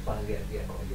penggantian aja.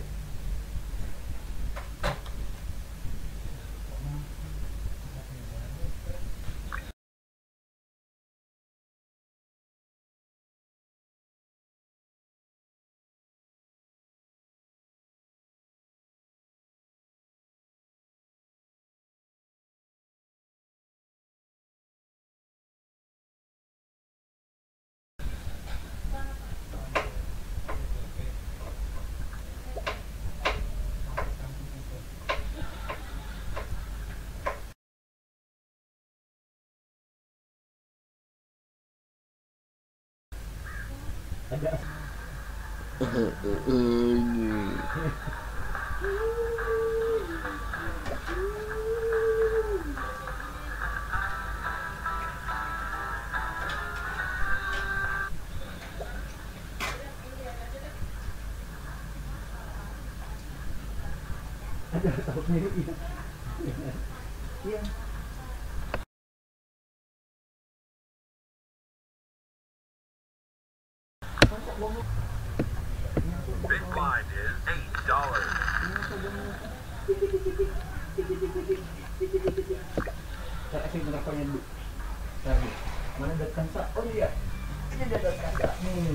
Ada tahunnya iya. Iya. Big blind is $8. Saya kasih menerapkannya dulu. Lagi. Mana ada kansa? Oh iya. Ini ada kansa.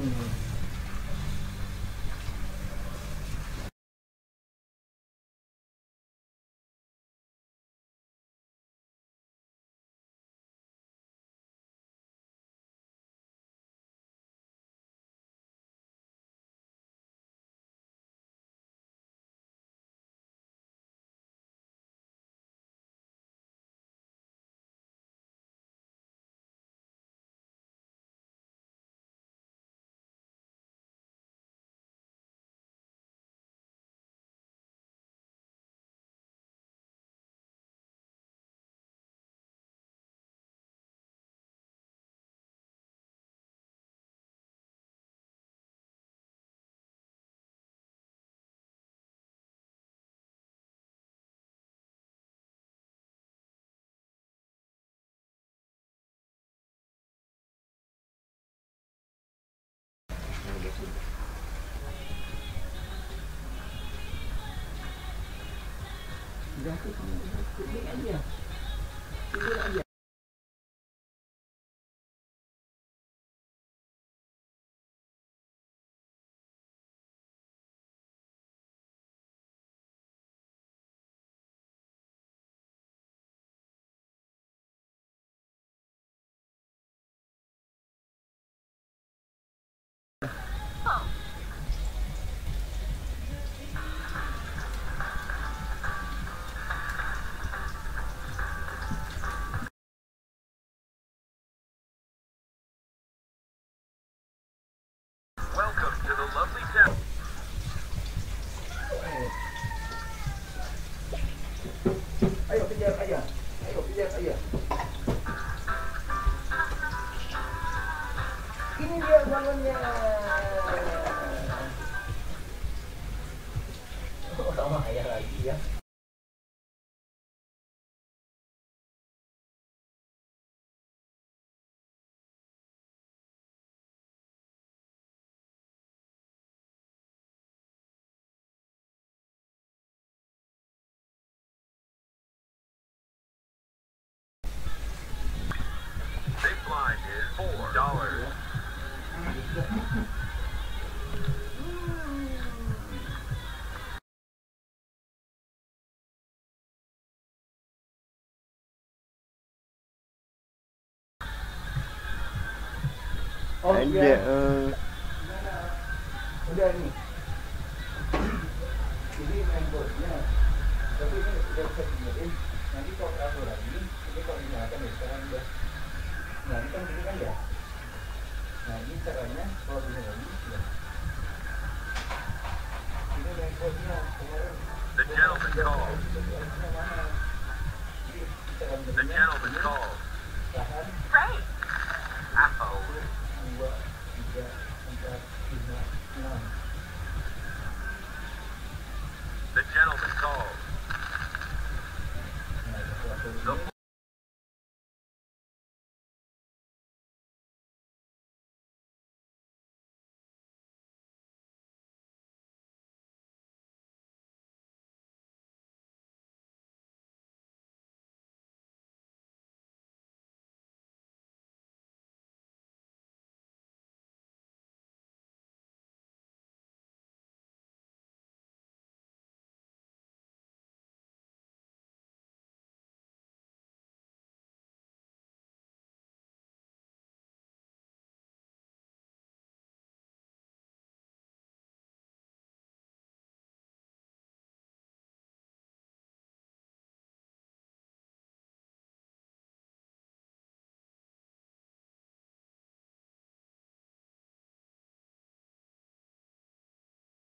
Ini aja. Ini aja. Welcome to the lovely town. Ayo kejar aja. Ayo kejar aja. Ini dia balonnya. Oh, sama ayah lagi ya. Big blind is $4. Oh Ada iya. Udah nih. Ini main golnya. Tapi ini udah bisa dibenerin. Nanti kalau terlalu lagi, ini kalau dinyalakan ya sekarang udah. Nah ini kan gini kan ya. Nah ini caranya kalau bisa lagi ya. Ini main golnya kemarin. The gentleman called. The gentleman called. Tahan. Right. Uh-oh. 2, 3, 4, 5, 6. The gentleman called. Nah, sesuatu The ini.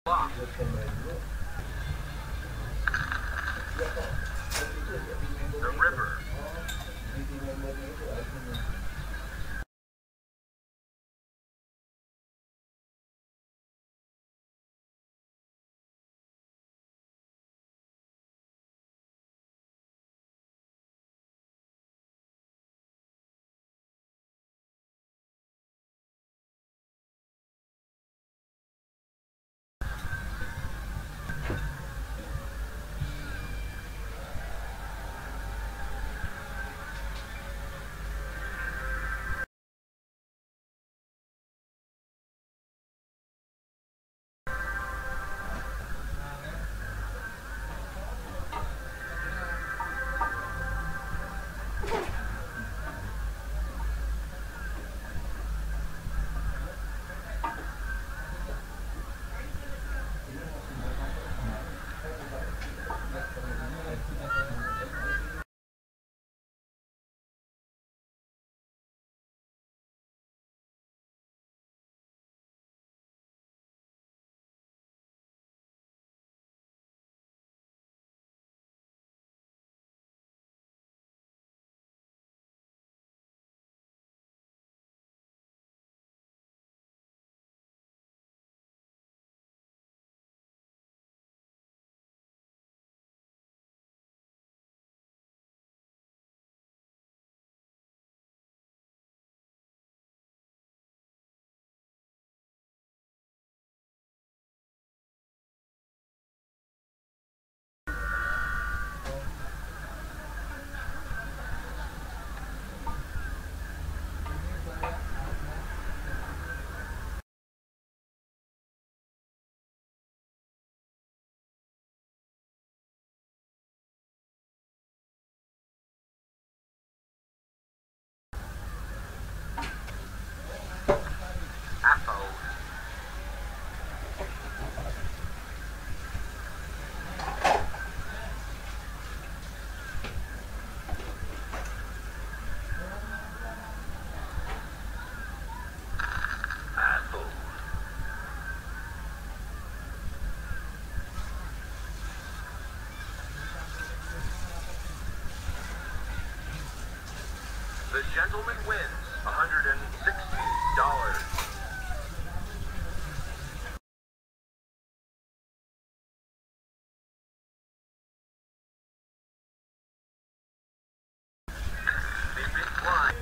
Block. buat gambar dulu. Ya kok waktu itu ya di The membernya itu. river. Oh, di membernya itu artinya. Apple. Apple. The gentleman wins $160. The big blind.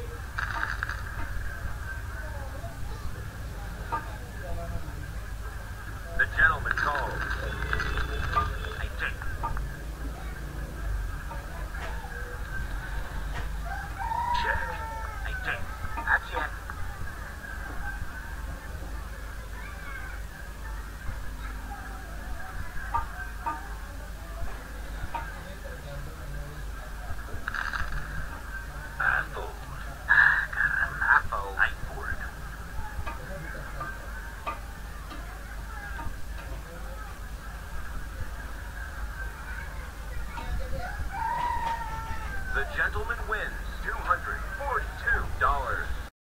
The gentleman calls. I take. Check. I take. That's it. Apple. Apple. I board. The gentleman wins $242.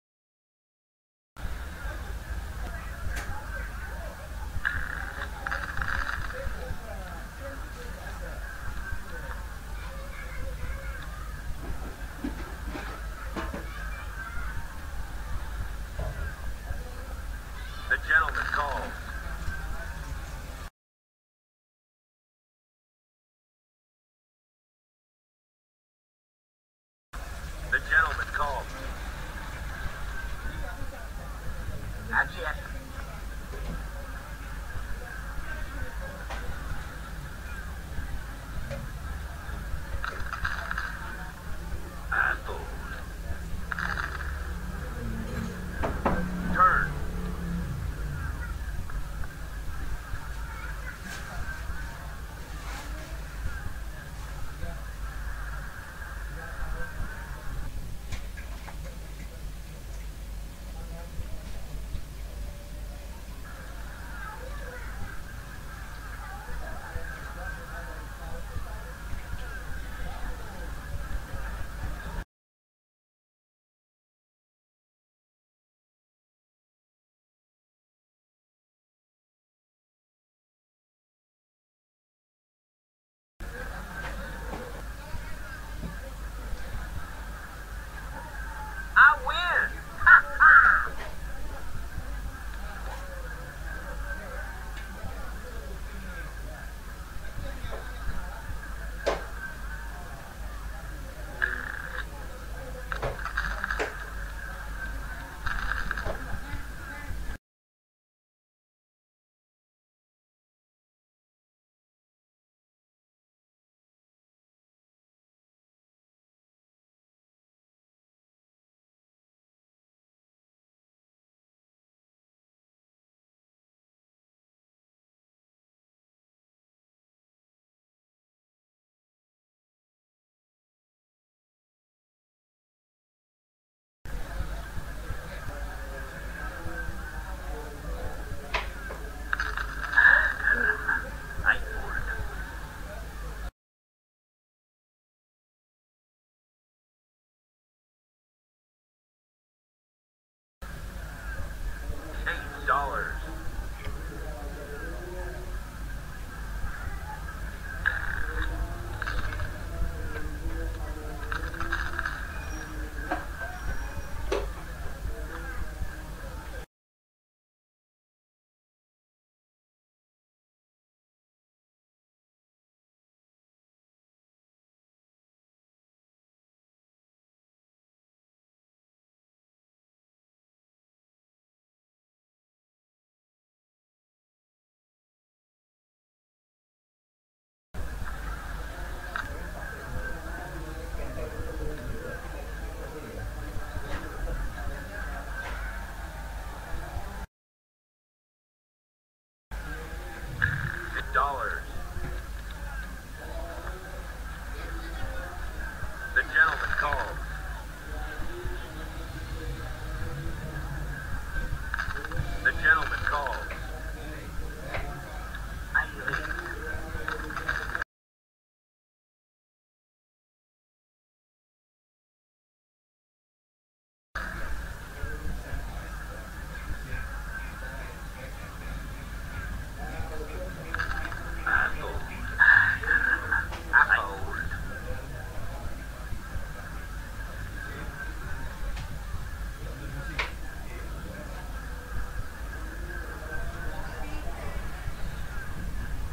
The gentleman calls.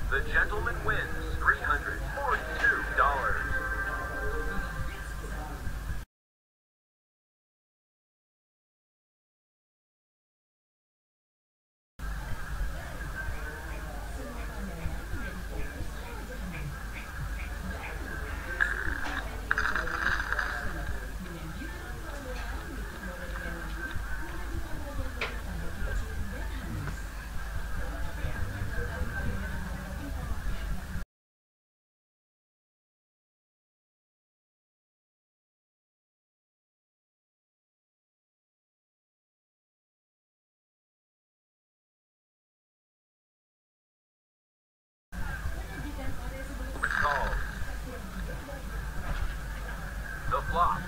The gentleman wins $342. Called the flop.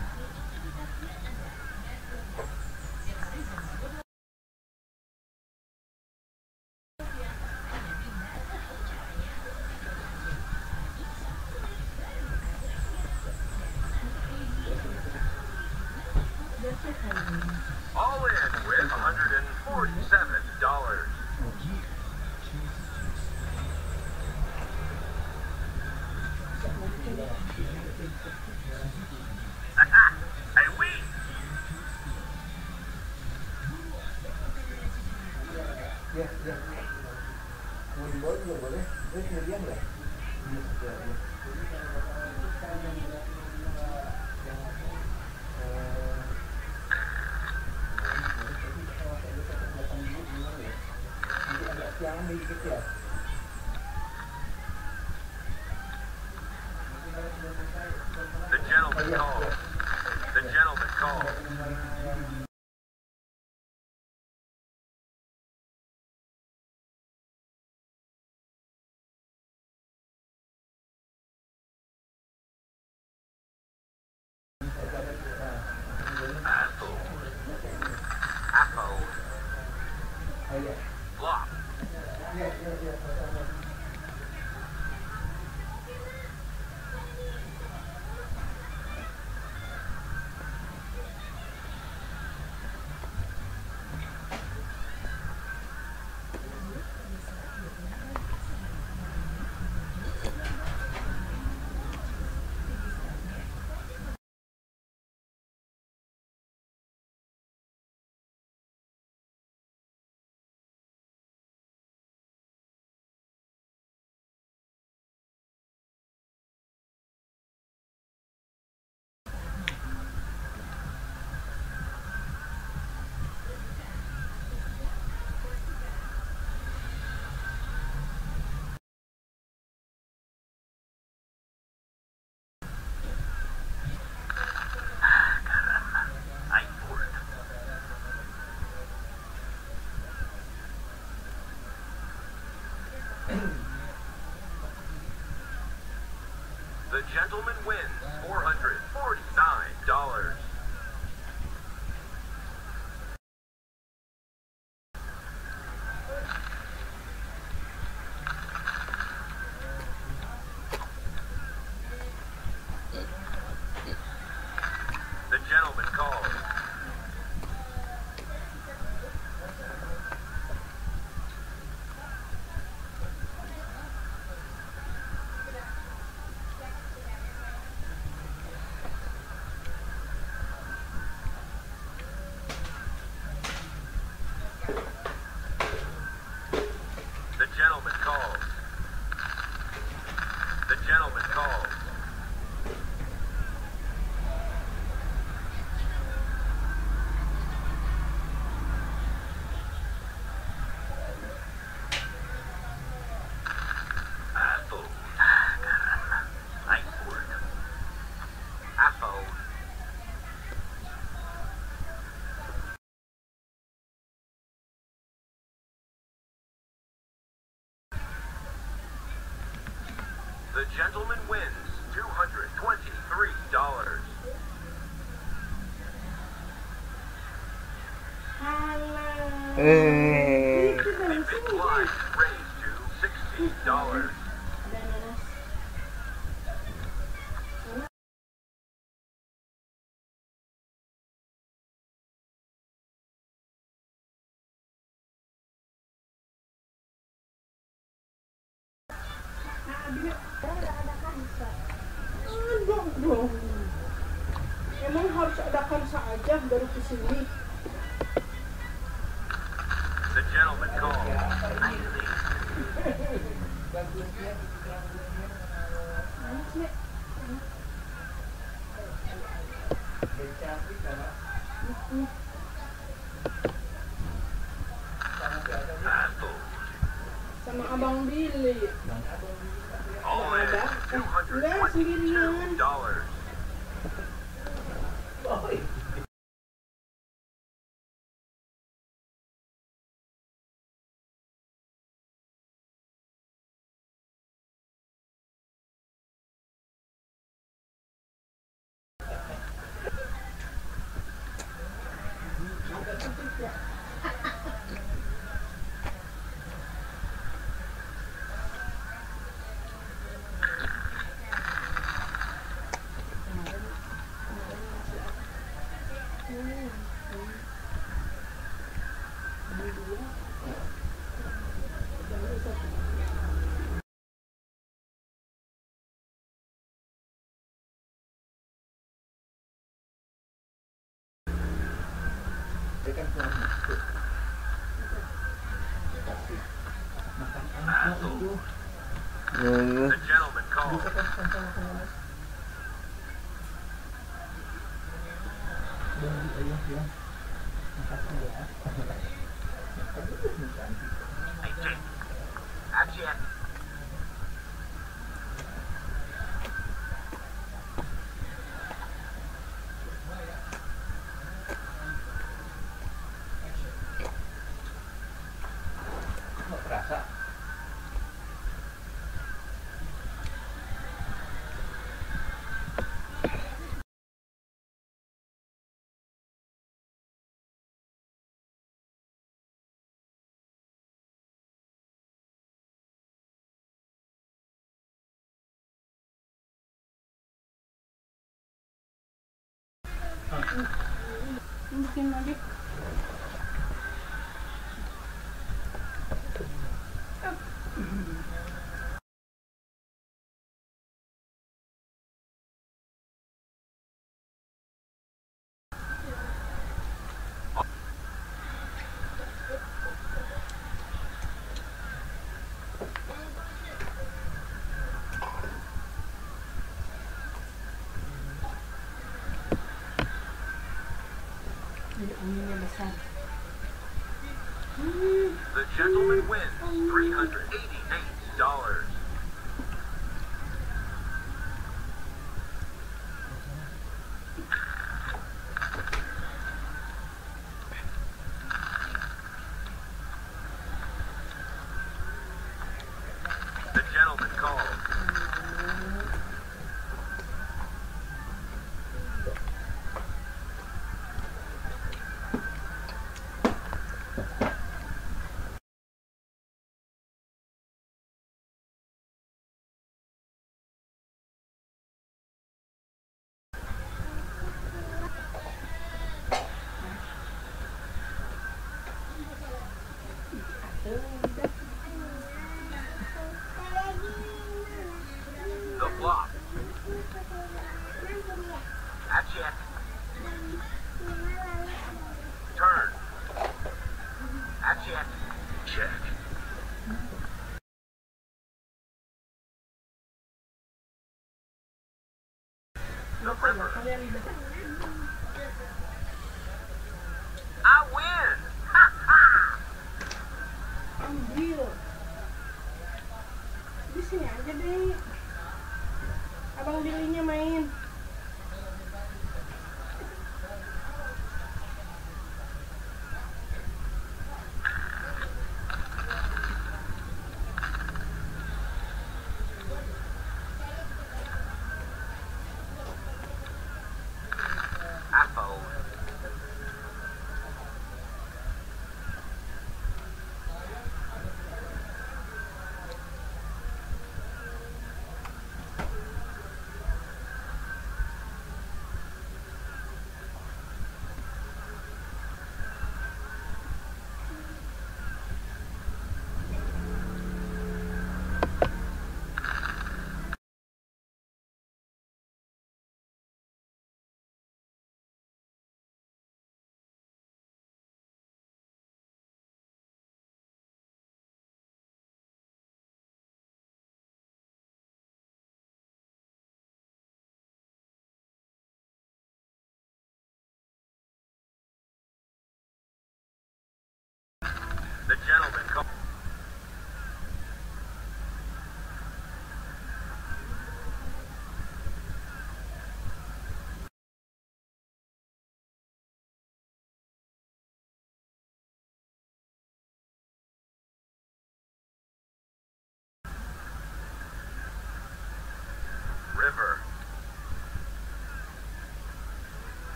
All in with $147. I win. Ya, ya. Mau dibawa juga boleh. Ini sendirian nggak? Ini sendirian. Siangan dikit ya. The gentleman called. The gentleman called. Apple. Apple. Flop. Ya, ya, ya. The gentleman wins $449. The gentleman calls. The gentleman calls. The gentleman calls. Apple. Nice work. Apple. The gentleman wins $223. The big blind raised to $60. Bina. Ada kansa. Ada dong. Emang harus ada kansa aja baru kesini. The gentleman called. I see. Bagusnya. Manis nih. Cantik sama Asshole. Sama Abang Billy. All in. Ada. Enggak sendirian. $222. boy. Dia kan cuma masuk. Kasih makan anak itu. The gentleman called. Bisa kan sama-sama mas. Ayah bilang makasih ya. Aduh, cantik. Hey, Jake. Action. Nggak terasa. Bikin lagi. Jadi anginnya besar. The gentleman wins $388. The gentleman called. The flop. Action. Turn. Action. Check. The river. I win. Ha ha. Ambil. Di sini aja deh. Abang Billy-nya main. Apple.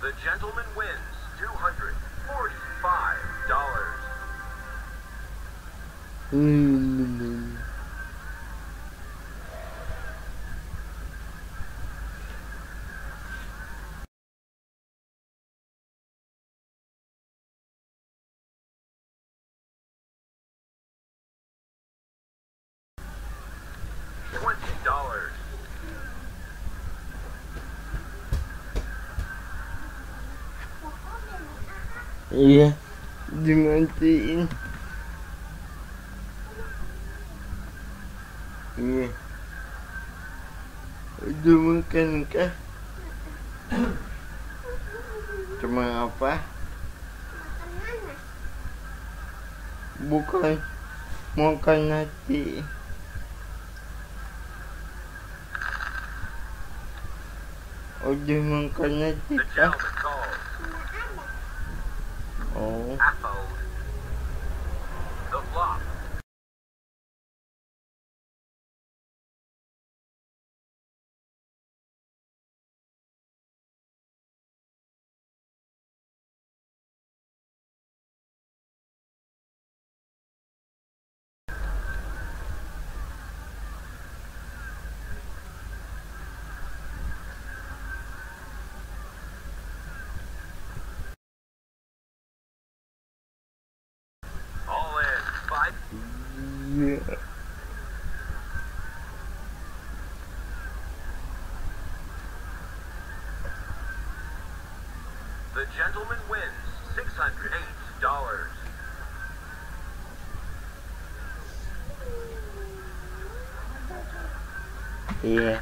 The gentleman wins $245. $20. Iya, dimatiin. Iya. Udah makan kah? Cuma apa? Bukan makan nasi. Udah makan nasi The kah? gentleman calls. Oh. Apple. The flop. All in. 5. Iya. The gentleman wins $608. Iya.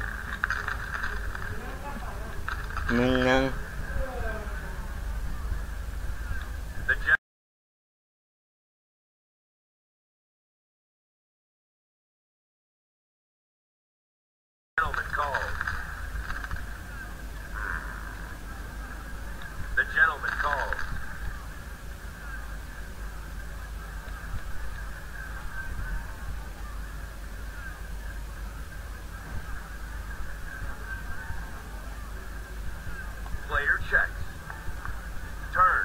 Menang. The gentleman calls. The gentleman calls. Player checks. Turn.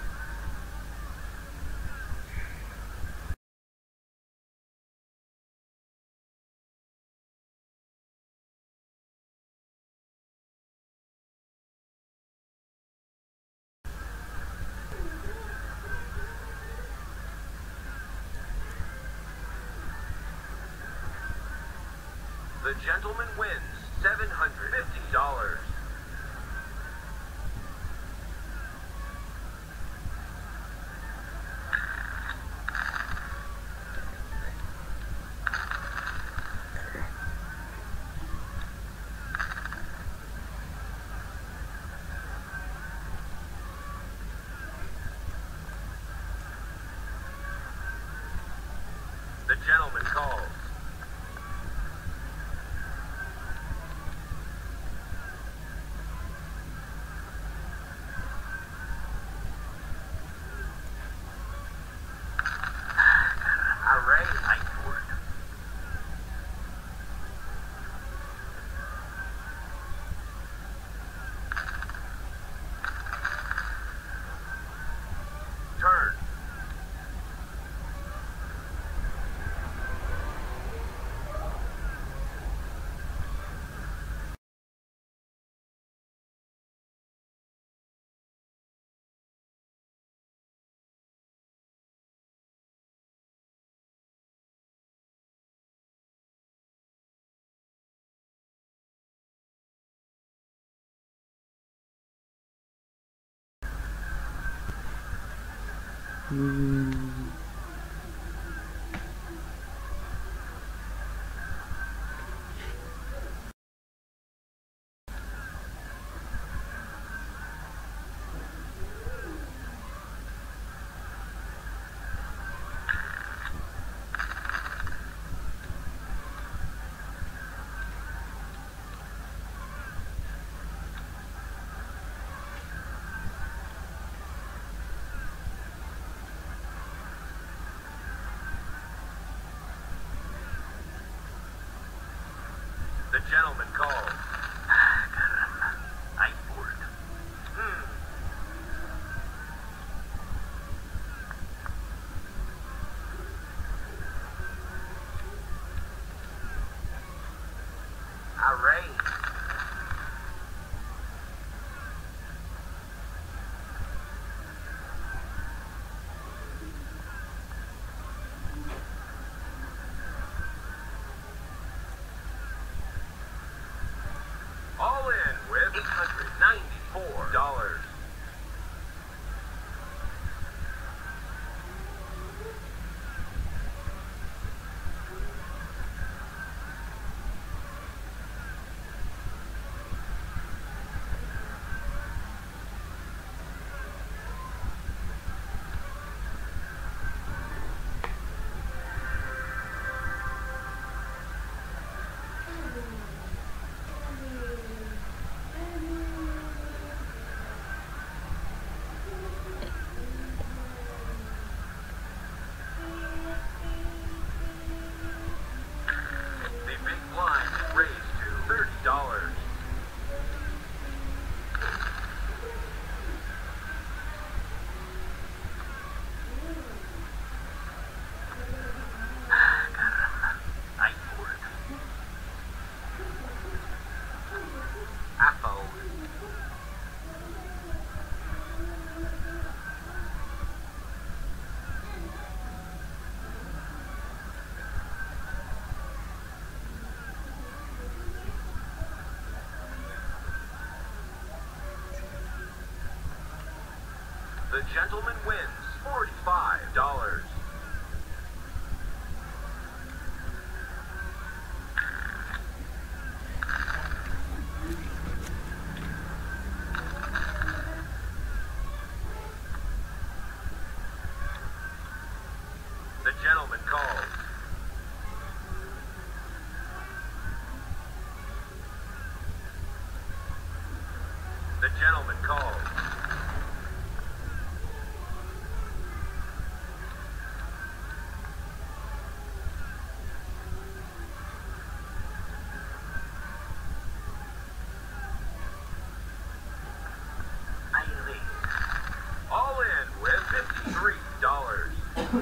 The gentleman wins $750. The gentleman calls. Array Lightboard. Turn. The gentleman calls. Caramba. Lightboard. The gentleman wins $45. The gentleman calls. The gentleman calls. Eileen. All in with $53.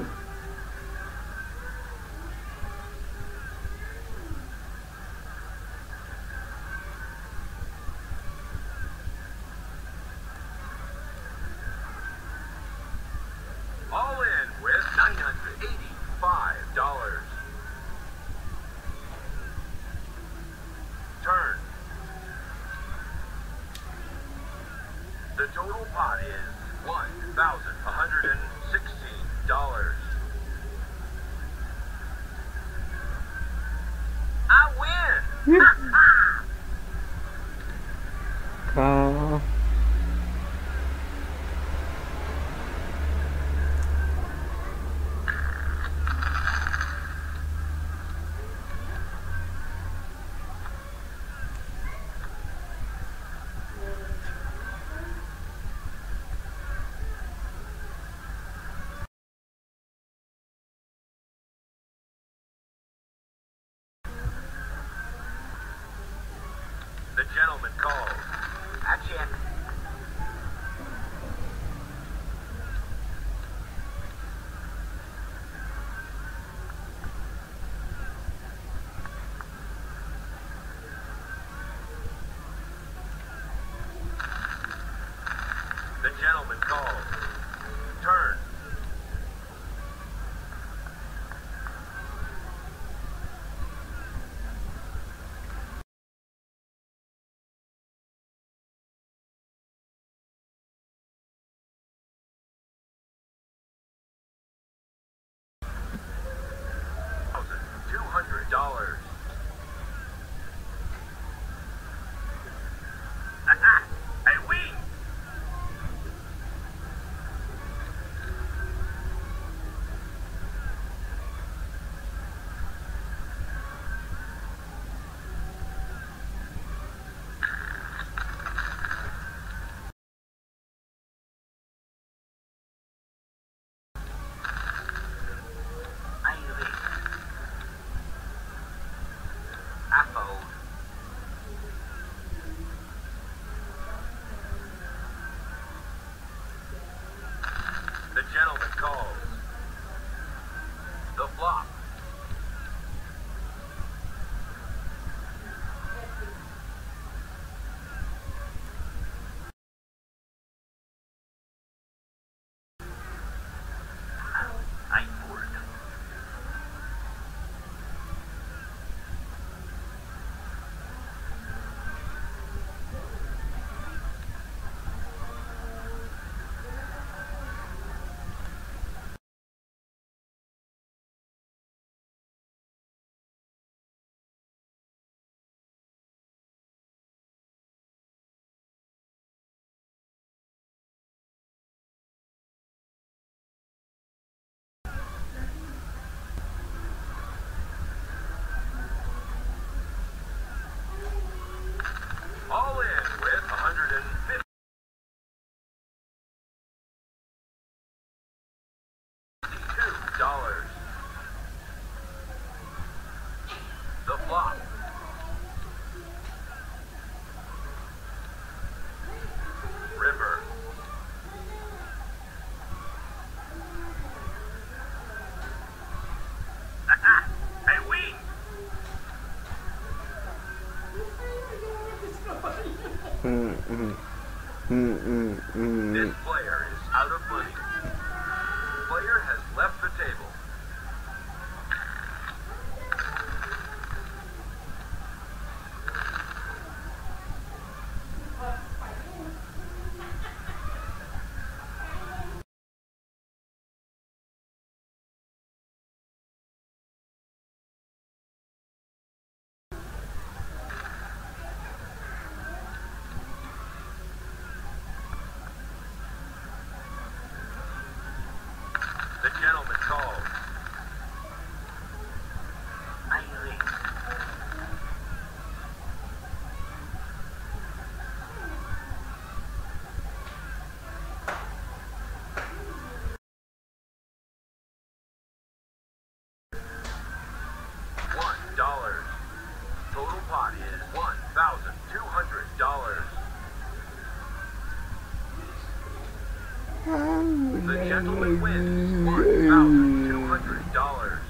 All in with $985. Turn. The total pot is $1,116. I win! Ka. The gentleman calls. Action. The gentleman calls. Turn. gentleman called. Eileen. $1. Total pot is $1,200. The gentleman wins $1,200.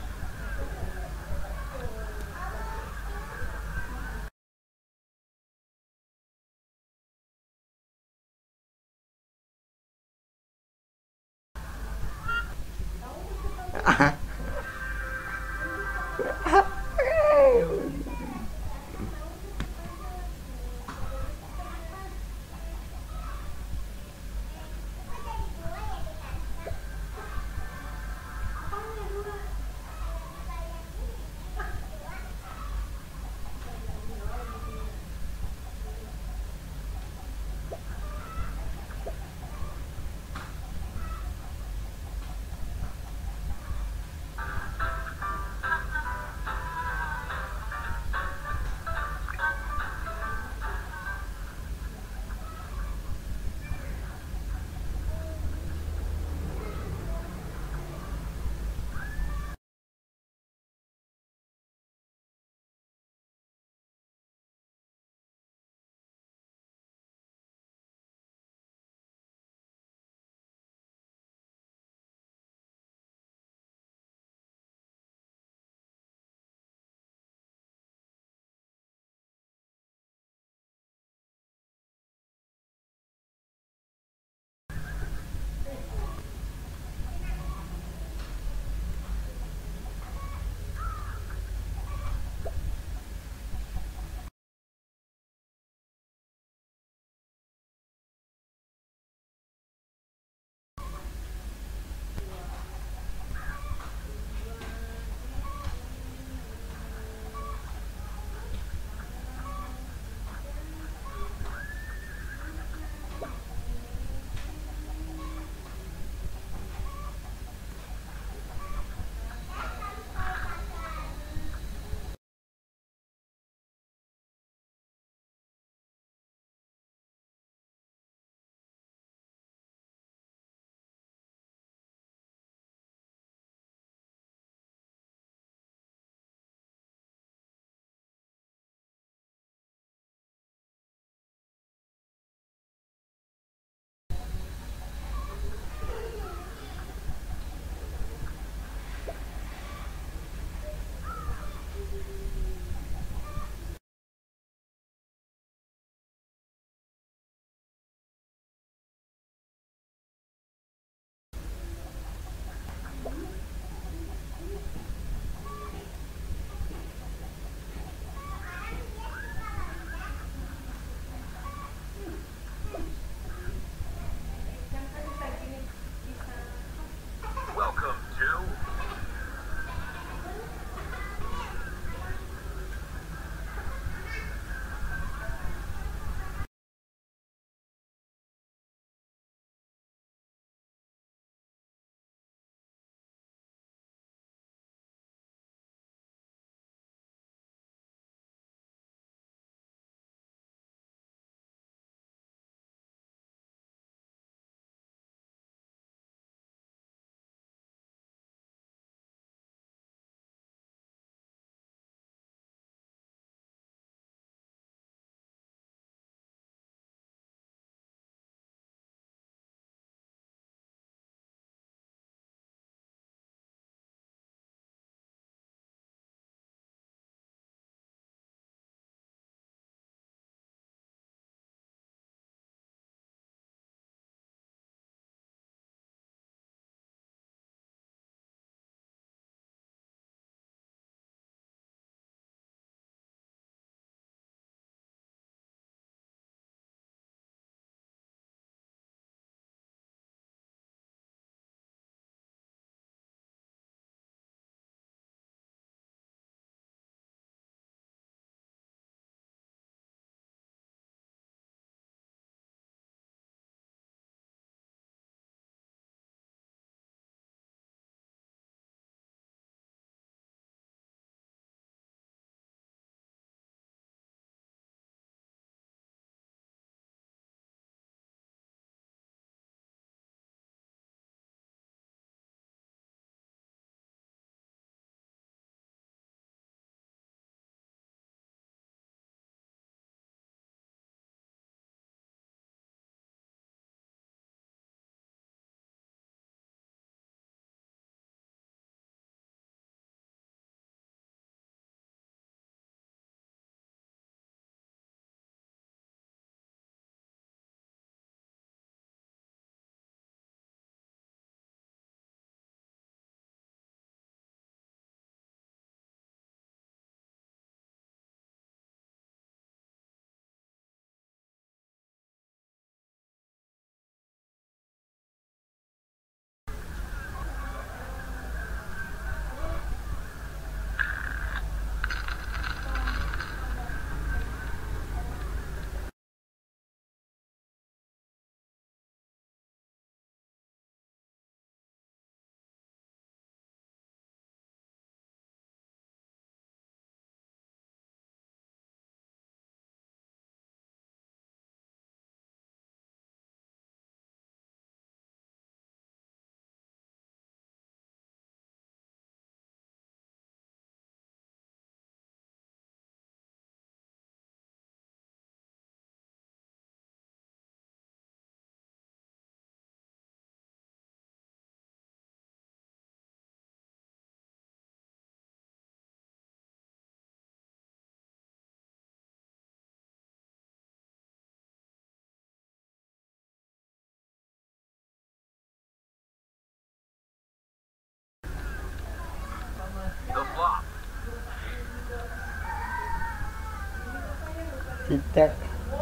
Cicak.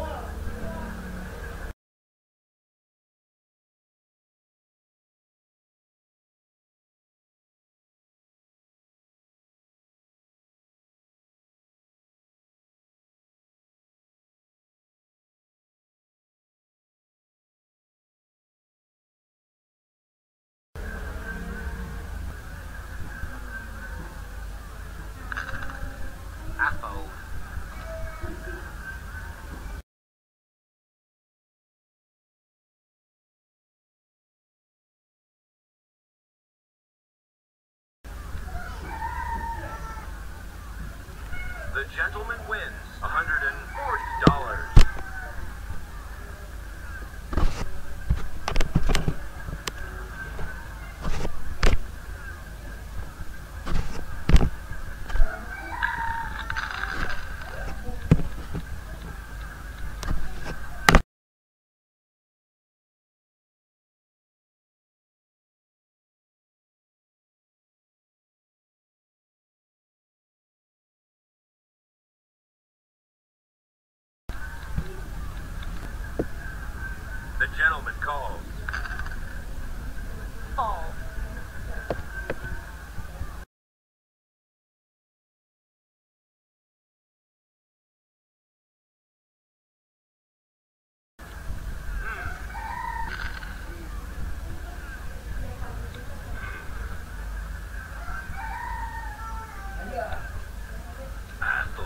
Apple. The gentleman wins $140. The gentleman calls. Call. Apple.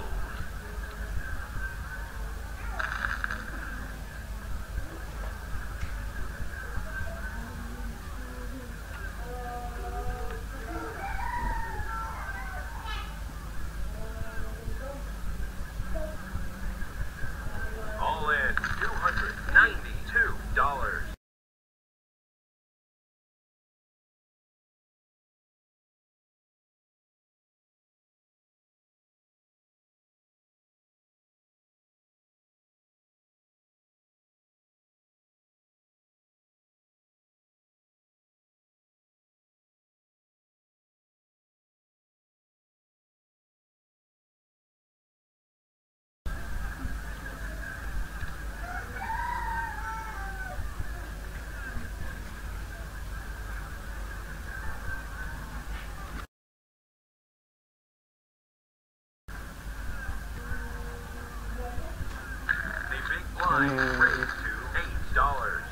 All in $292. The big blind raised to $8.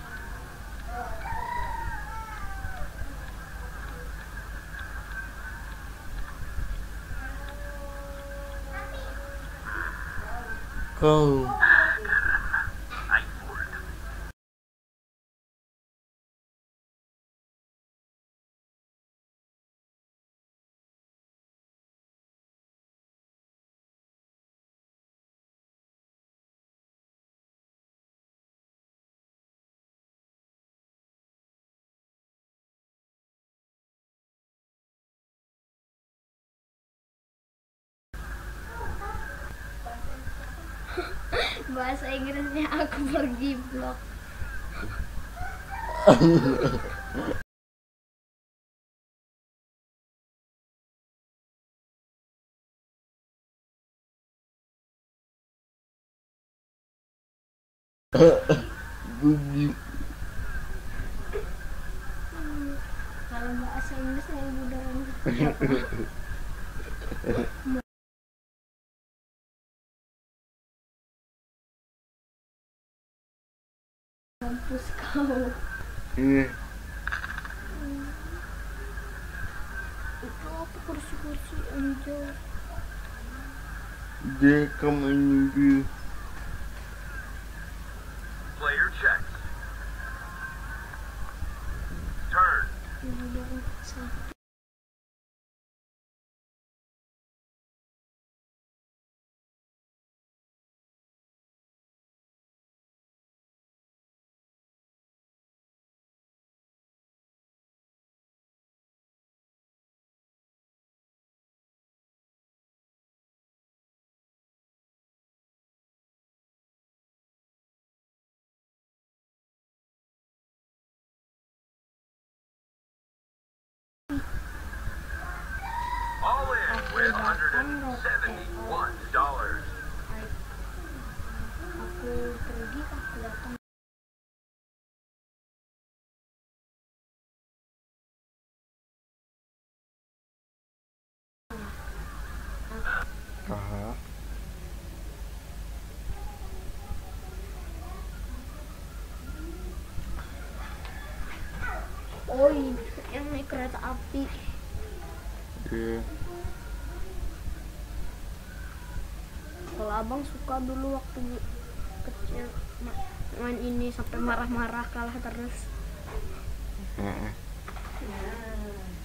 Go. Night work. Bahasa Inggrisnya aku pergi blok. Gugi. Kalau bahasa Inggris saya udah mampus kau. Iya. Itu apa kursi-kursi hijau? Dia kamu Player checks. Turn. Ini udah satu. All in with $171. aku pergi aku datang. Aha. Oh ini yang naik kereta api. Iya. Kalau abang suka dulu waktu kecil main ini sampai marah-marah kalah terus. Heeh. Nah,